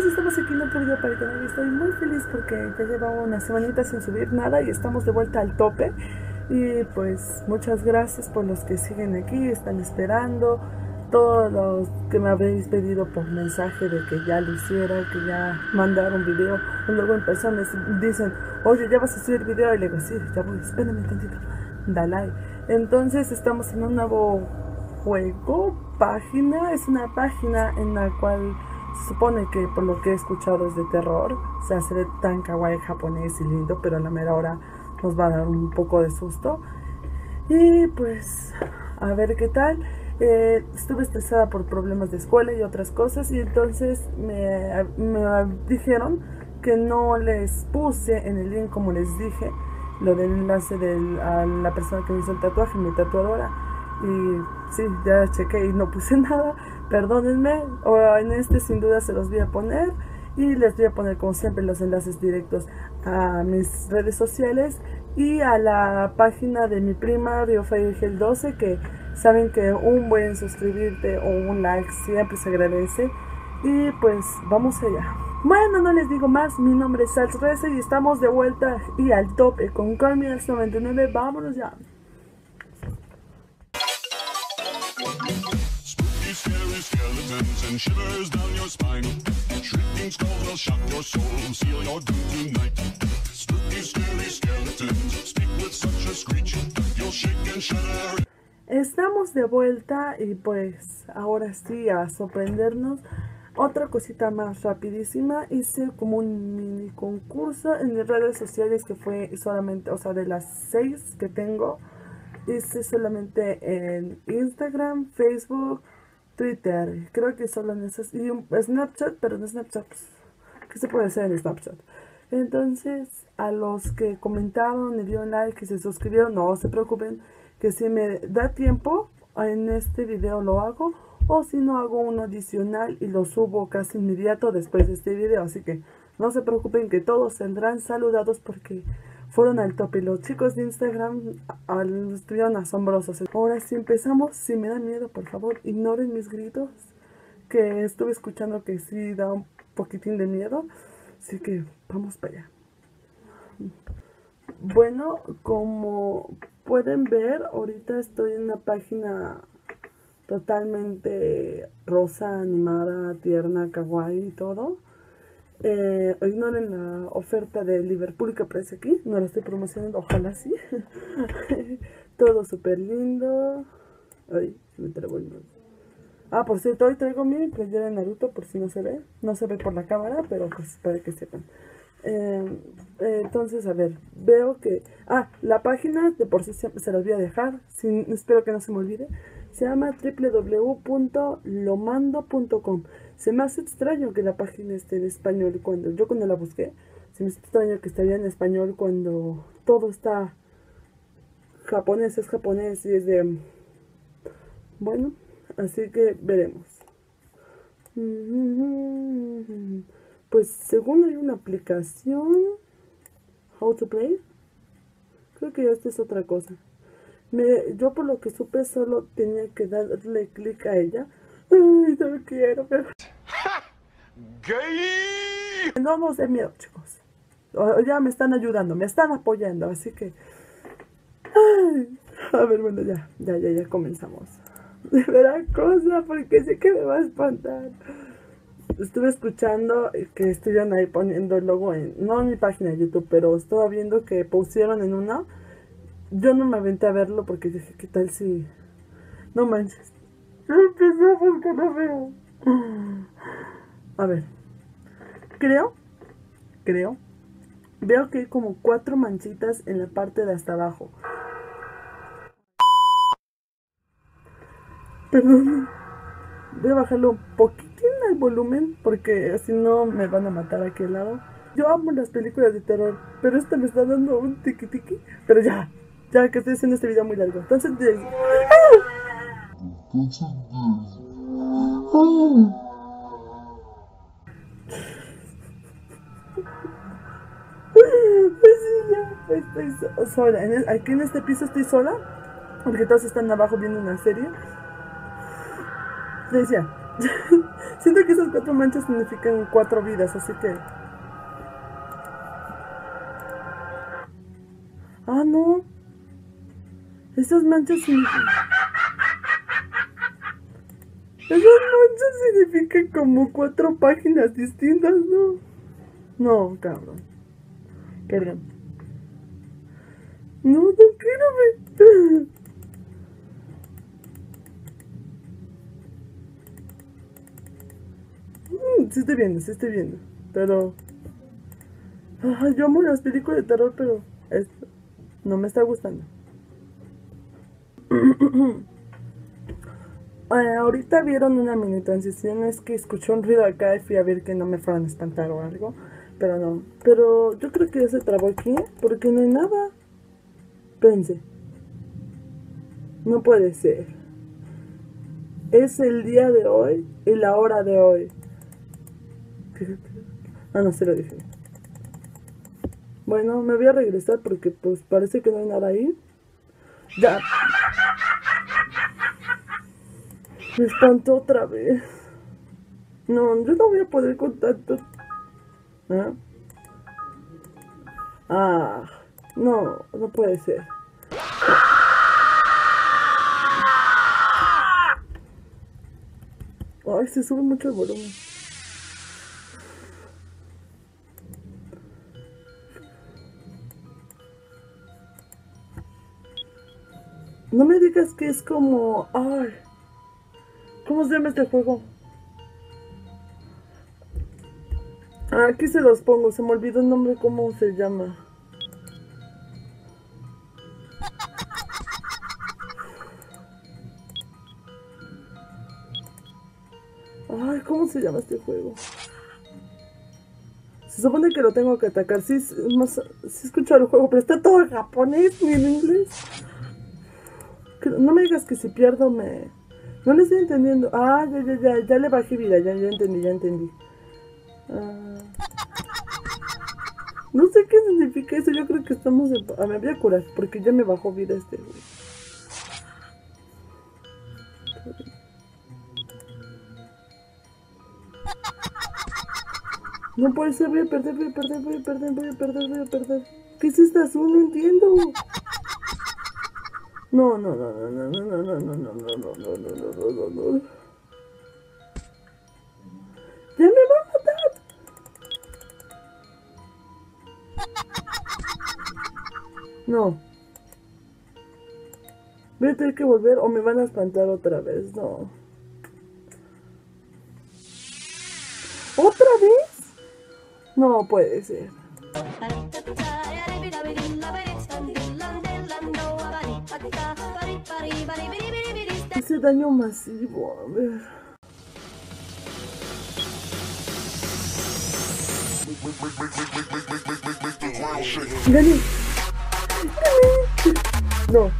estamos aquí en otro video para el canal y estoy muy feliz porque ya llevamos una semanita sin subir nada y estamos de vuelta al tope. Y pues muchas gracias por los que siguen aquí, están esperando, todos los que me habéis pedido por mensaje de que ya lo hiciera, que ya mandara un video, o luego en persona dicen, oye, ya vas a subir video, y le digo, sí, ya voy, espérame tantito, da like. Entonces estamos en un nuevo juego, página, es una página en la cual se supone que por lo que he escuchado es de terror, o sea, se ve tan kawaii japonés y lindo, pero a la mera hora nos va a dar un poco de susto. Y pues a ver qué tal. Estuve estresada por problemas de escuela y otras cosas, y entonces me dijeron que no les puse en el link, como les dije, lo del enlace a la persona que me hizo el tatuaje, mi tatuadora. Y sí, ya chequé y no puse nada, perdónenme. En este sin duda se los voy a poner, y les voy a poner como siempre los enlaces directos a mis redes sociales y a la página de mi prima Riofagel 12, que saben que un buen suscribirte o un like siempre se agradece. Y pues vamos allá. Bueno, no les digo más, mi nombre es Sals Reza y estamos de vuelta y al tope con Carmias 99, vámonos ya. Scary skeletons and shivers down your spine. Shrieking skulls will shock your soul, seal your doom tonight. Spooky, scary skeletons speak with such a screech. You'll shake and shudder. Estamos de vuelta y pues ahora sí a sorprendernos. Otra cosita más rapidísima, hice como un mini concurso en mis redes sociales que fue solamente, o sea, de las 6 que tengo, hice solamente en Instagram, Facebook, Twitter, creo que solo en esas, y Snapchat, pero en Snapchat, pues, ¿qué se puede hacer en Snapchat? Entonces, a los que comentaron, me dieron like y se suscribieron, no se preocupen, que si me da tiempo, en este video lo hago, o si no hago uno adicional y lo subo casi inmediato después de este video, así que no se preocupen que todos tendrán saludados porque fueron al tope. Los chicos de Instagram estuvieron asombrosos. Ahora sí empezamos. Si me da miedo, por favor, ignoren mis gritos, que estuve escuchando que sí da un poquitín de miedo. Así que vamos para allá. Bueno, como pueden ver, ahorita estoy en una página totalmente rosa, animada, tierna, kawaii y todo. Ignoren la oferta de Liverpool que aparece aquí, no la estoy promocionando, ojalá sí. Todo súper lindo. Ay, me traigo el nudo. Ah, por cierto, hoy traigo mi playera de Naruto, por si no se ve. No se ve por la cámara, pero pues para que sepan. Entonces, a ver, veo que... la página de por sí siempre se las voy a dejar, espero que no se me olvide. Se llama www.lomando.com. Se me hace extraño que la página esté en español cuando la busqué. Se me hace extraño que estaría en español cuando todo está japonés, es japonés y es de... Bueno, así que veremos. Pues según hay una aplicación, How to Play, creo que esta es otra cosa. Yo por lo que supe solo tenía que darle clic a ella. Ay, no quiero, pero... Gay! No nos dé miedo, chicos. Ya me están ayudando, me están apoyando, así que... Ay, a ver, bueno, ya comenzamos. De verdad, cosa, porque sé que me va a espantar. Estuve escuchando que estuvieron ahí poniendo el logo no en mi página de YouTube, pero estaba viendo que pusieron en una. Yo no me aventé a verlo porque dije, ¿qué tal si...? No manches. Empezamos con lo feo. A ver. Creo. Veo que hay como 4 manchitas en la parte de hasta abajo. Perdón. Voy a bajarlo un poquitín al volumen porque si no me van a matar aquí al lado. Yo amo las películas de terror, pero esta me está dando un tiki tiki. Pero ya que estoy haciendo este video muy largo. Entonces, estoy sola. Aquí en este piso estoy sola porque todos están abajo viendo una serie. Les decía, Siento que esas 4 manchas significan 4 vidas, así que... Ah, no. Esas manchas significan... Esas manchas significan como 4 páginas distintas, ¿no? No, cabrón. Perdón. No, no quiero ver. Sí estoy viendo, sí estoy viendo. Pero... Ay, yo amo las películas de terror, pero... Esto no me está gustando. Ahorita vieron una mini transición. Es que escuché un ruido acá y fui a ver que no me fueran a espantar o algo. Pero no. Pero yo creo que ya se trabó aquí, porque no hay nada. Pense. No puede ser. Es el día de hoy y la hora de hoy. Ah, no, se lo dije. Bueno, me voy a regresar porque pues parece que no hay nada ahí. Ya. Me espantó otra vez. No, yo no voy a poder con tanto. ¿Ah? Ah, no, no puede ser. Ay, se sube mucho el volumen. No me digas que es como... Ay, ¿cómo se llama este juego? Ah, aquí se los pongo, se me olvidó el nombre, ¿cómo se llama? Ay, ¿cómo se llama este juego? Se supone que lo tengo que atacar. Sí, sí escucho el juego, pero está todo en japonés ni en inglés. No me digas que si pierdo me... No le estoy entendiendo. Ah, ya le bajé vida, ya entendí. No sé qué significa eso, yo creo que estamos en... me voy a curar, porque ya me bajó vida este güey. No puede ser, voy a perder. ¿Qué es esta azul? No entiendo. No. ¡Ya me va a matar! No. Voy a tener que volver o me van a espantar otra vez. No. ¿Otra vez? No puede ser. Ese daño masivo. A ver. Gané. No.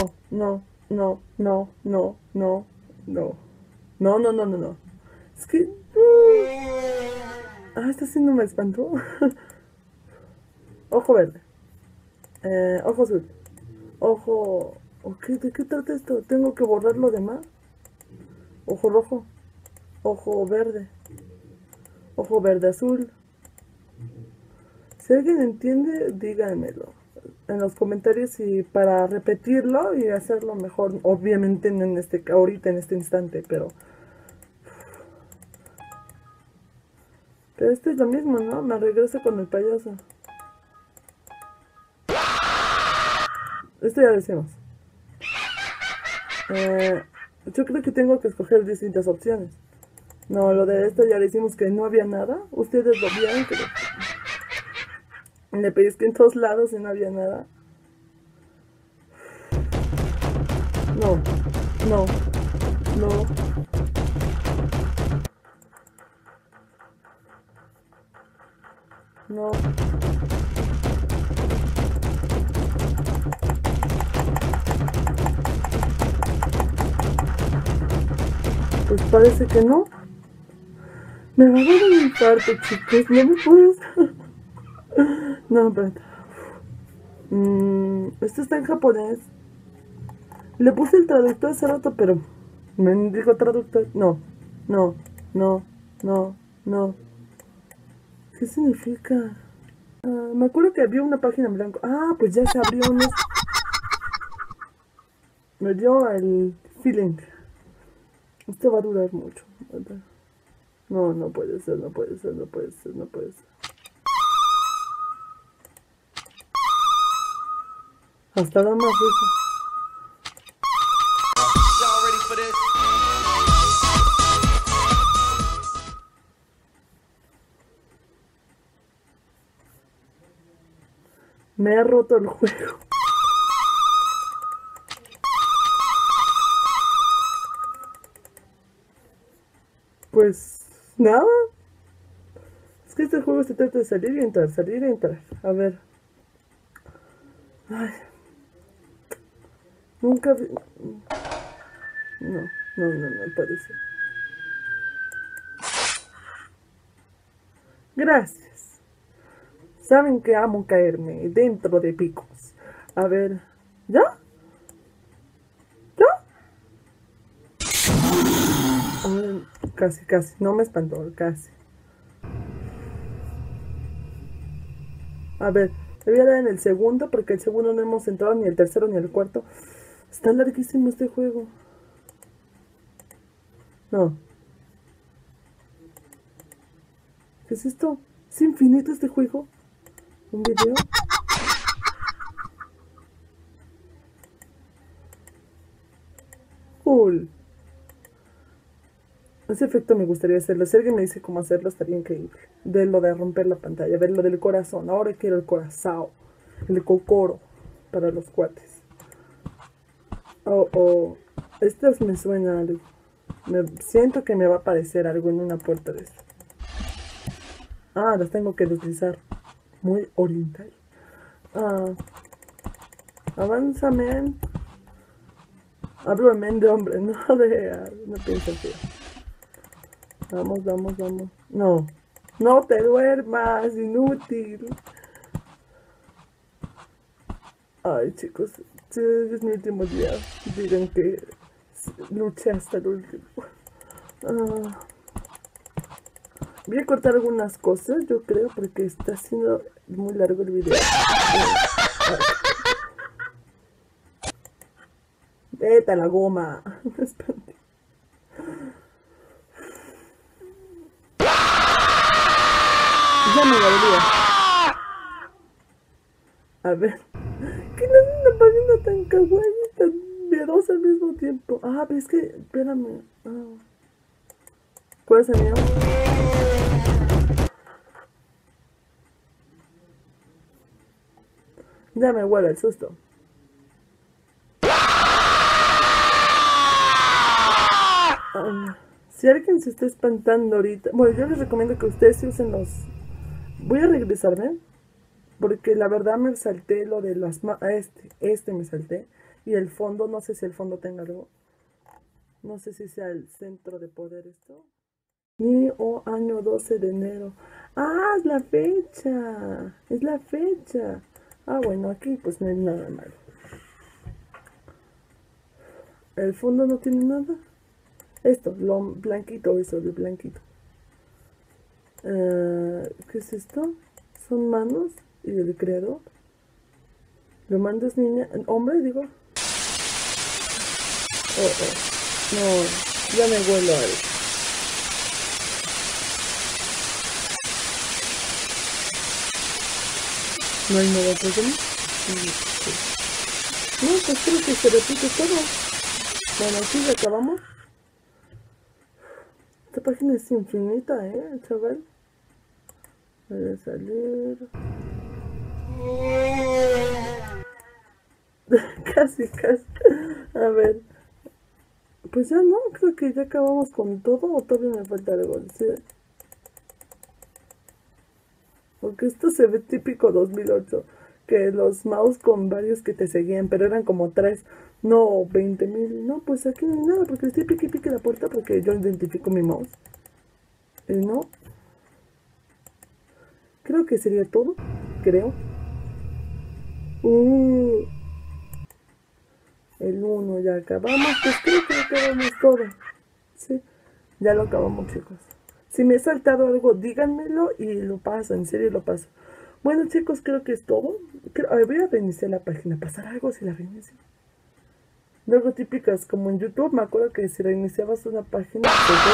Es que... Ah, esta sí no me espantó. Ojo verde. Ojo azul. Ojo... ¿De qué trata esto? ¿Tengo que borrar lo demás? Ojo rojo. Ojo verde. Ojo verde azul. Si alguien entiende, díganmelo en los comentarios y para repetirlo y hacerlo mejor. Obviamente no en ahorita, en este instante, pero esto es lo mismo, ¿no? Me regreso con el payaso. Esto ya lo hicimos. Yo creo que tengo que escoger distintas opciones. No, lo de esto ya le hicimos que no había nada. Ustedes lo vieron, que le pedís que en todos lados y no había nada. No. Pues parece que no. Me va a dar un infarto, chicos. No me puedes. No, espérate. Esto está en japonés. Le puse el traductor hace rato, pero me dijo traductor. No. No, no, no, no. ¿Qué significa? Me acuerdo que había una página en blanco. Ah, pues ya se abrió. Me dio el feeling. Esto va a durar mucho. No, no puede ser, no puede ser, no puede ser, no puede ser. Hasta da más eso. Y'all ready for this? Me ha roto el juego. Pues nada. Es que este juego se trata de salir y entrar, salir y entrar. A ver. Ay. Nunca vi... No, no, no, no puede ser. Gracias. Saben que amo caerme dentro de picos. A ver. ¿Ya? ¿Ya? A ver, casi, casi. No me espantó, casi. A ver, le voy a dar en el segundo porque el segundo no hemos entrado, ni el tercero ni el cuarto. Está larguísimo este juego. No. ¿Qué es esto? ¿Es infinito este juego? ¿Un video? Cool. Ese efecto me gustaría hacerlo. Si alguien me dice cómo hacerlo, estaría increíble. De lo de romper la pantalla, ver lo del corazón. Ahora quiero el corazón. El cocoro para los cuates. Oh, oh. Estas me suena algo. Siento que me va a aparecer algo en una puerta de eso. Ah, las tengo que deslizar. Muy oriental. Ah. Avanza, men. Hablo de men de hombre, no de... no pienso que... Vamos, vamos, vamos. No. No te duermas, inútil. Ay, chicos. Si es mi último día, digan que luché hasta el último. Voy a cortar algunas cosas, yo creo, porque está siendo muy largo el video. Vete a la goma. Ya me dolía. A ver. ¿Qué no es una página tan kawaii, tan miedosa al mismo tiempo? Ah, pero es que... Espérame. ¿Cuál es el mío? Ya me huele el susto. Si alguien se está espantando ahorita... Bueno, yo les recomiendo que ustedes se usen los... Voy a regresarme. Porque la verdad me salté lo de las... Este me salté. Y el fondo, no sé si el fondo tenga algo. No sé si sea el centro de poder esto. Ni o año 12 de enero. Ah, es la fecha. Es la fecha. Ah, bueno, aquí pues no hay nada malo. El fondo no tiene nada. Esto, lo blanquito, eso, el blanquito. ¿Qué es esto? Son manos y el creador. Lo mandas niña, hombre, digo. Oh, oh. No, ya me huelo a él. ¿No hay nada que hacer? No, pues creo que se repite todo. Bueno, aquí ya acabamos. Esta página es infinita, chaval. Voy a salir. Casi, casi. A ver. Pues ya no, creo que ya acabamos con todo o todavía me falta algo. ¿Sí? Porque esto se ve típico 2008. Que los mouse con varios que te seguían, pero eran como 3, no 20,000. No, pues aquí no hay nada, porque estoy pique y pique la puerta porque yo identifico mi mouse. Y no. Creo que sería todo. Creo. El 1 ya acabamos. Pues creo que acabamos todo. Sí. Ya lo acabamos, chicos. Si me he saltado algo, díganmelo y lo paso, en serio lo paso. Bueno, chicos, creo que es todo. A ver, voy a reiniciar la página. ¿Pasará algo si la reinicio? Luego típicas, como en YouTube, me acuerdo que si reiniciabas una página,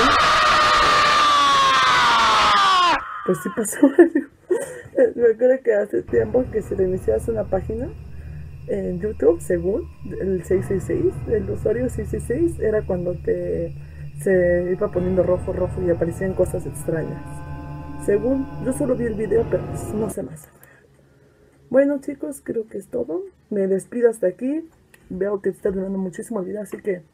pues sí pasó algo. Me acuerdo que hace tiempo que si reiniciabas una página en YouTube, según el 666, el usuario 666, era cuando se iba poniendo rojo y aparecían cosas extrañas. Según, yo solo vi el video, pero pues no sé más. Bueno, chicos, creo que es todo. Me despido hasta aquí. Veo que está durando muchísimo el video, así que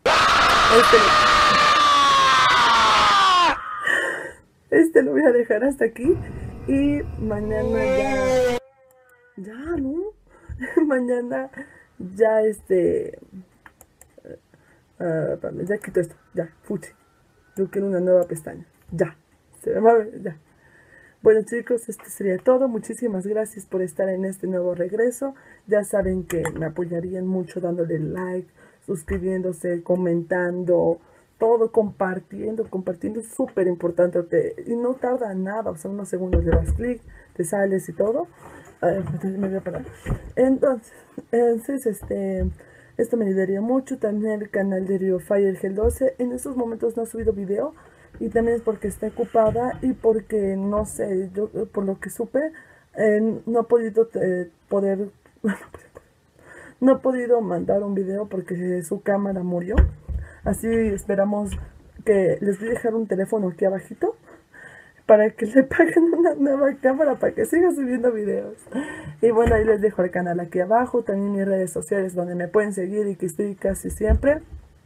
este lo voy a dejar hasta aquí. Y mañana ya, ¿no? Mañana ya ya quito esto, ya, fuchi. Yo quiero una nueva pestaña, ya, se me va a ver, ya. Bueno, chicos, esto sería todo. Muchísimas gracias por estar en este nuevo regreso. Ya saben que me apoyarían mucho dándole like, suscribiéndose, comentando, todo, compartiendo es súper importante. Y no tarda nada, o sea, unos segundos le das clic, te sales y todo. A ver, me voy a parar. Entonces, esto me ayudaría mucho. También el canal de Rio Fire 12. En estos momentos no ha subido video. Y también es porque está ocupada y porque, no sé, yo por lo que supe, no he podido no he podido mandar un video porque su cámara murió. Así esperamos que les voy a dejar un teléfono aquí abajito para que le paguen una nueva cámara para que siga subiendo videos. Y bueno, ahí les dejo el canal aquí abajo, también mis redes sociales donde me pueden seguir y que estoy casi siempre.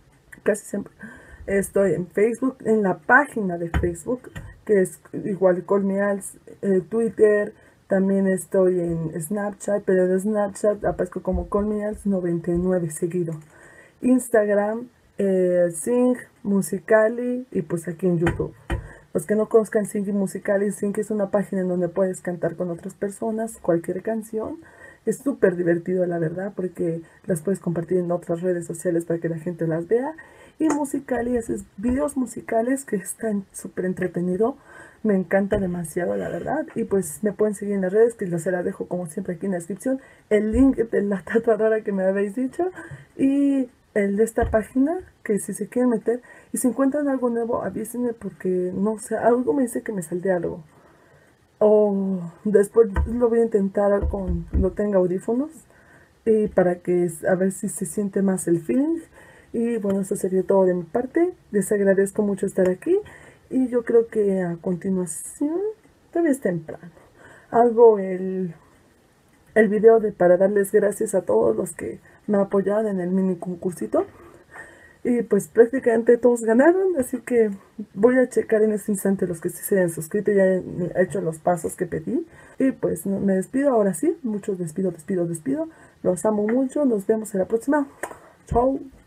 Estoy en Facebook, en la página de Facebook, que es igual Colmeals, Twitter, también estoy en Snapchat, pero de Snapchat aparezco como Colmeals99 seguido. Instagram, Sing, Musicali y pues aquí en YouTube. Los que no conozcan Sing y Musicali, Sing es una página en donde puedes cantar con otras personas cualquier canción. Es súper divertido, la verdad, porque las puedes compartir en otras redes sociales para que la gente las vea. Y Musicali haces videos musicales que están súper entretenido. Me encanta demasiado, la verdad. Y pues me pueden seguir en las redes, que se las dejo como siempre aquí en la descripción. El link de la tatuadora que me habéis dicho. Y el de esta página, que si se quieren meter. Y si encuentran algo nuevo, avísenme porque no sé, algo me dice que me saldría algo. O después lo voy a intentar cuando tenga audífonos. Y para que a ver si se siente más el feeling. Y bueno, eso sería todo de mi parte. Les agradezco mucho estar aquí. Y yo creo que a continuación, todavía es temprano, hago el video para darles gracias a todos los que me apoyaron en el mini concursito. Y pues prácticamente todos ganaron, así que voy a checar en este instante los que sí se han suscrito. Ya he hecho los pasos que pedí. Y pues me despido ahora sí. Muchos despido. Los amo mucho. Nos vemos en la próxima. Chao.